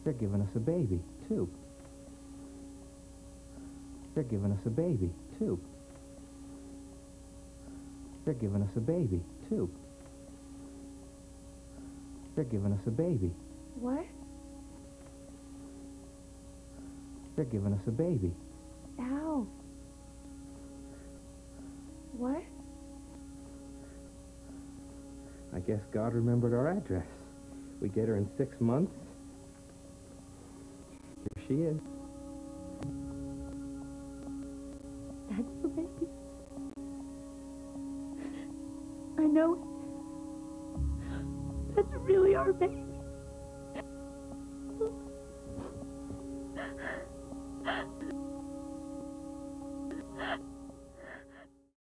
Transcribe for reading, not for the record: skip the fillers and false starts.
They're giving us a baby, too. They're giving us a baby, too. They're giving us a baby, too. They're giving us a baby. What? They're giving us a baby. Ow. What? I guess God remembered our address. We get her in 6 months. Here she is. That's the baby. I know it. That's really our baby.